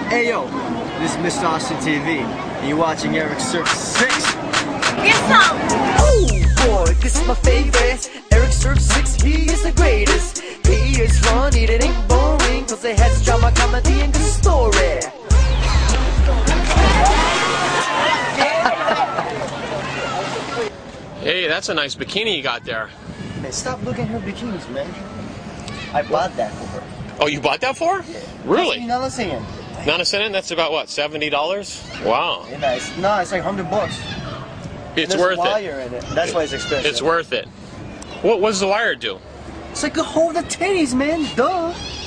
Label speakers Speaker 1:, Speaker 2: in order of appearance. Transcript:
Speaker 1: Hey yo, this is Mr. Austin TV, and you're watching Eric Surf 6.
Speaker 2: Get some!
Speaker 3: Oh boy, this is my favorite. Eric Surf 6, he is the greatest. He is funny, it ain't boring, cause it has drama, comedy, and good story.
Speaker 4: Hey, that's a nice bikini you got there.
Speaker 1: Man, stop looking at her bikinis, man. I bought that for her.
Speaker 4: Oh, you bought that for her?
Speaker 1: Yeah.
Speaker 4: Really?
Speaker 1: Not a saying.
Speaker 4: Not a cent? That's about what, $70? Wow.
Speaker 1: Yeah, it's like $100.
Speaker 4: It's
Speaker 1: There's
Speaker 4: worth
Speaker 1: a
Speaker 4: it.
Speaker 1: wire in it. That's why it's expensive.
Speaker 4: It's worth it. What does the wire do?
Speaker 1: It's like a hold the titties, man. Duh.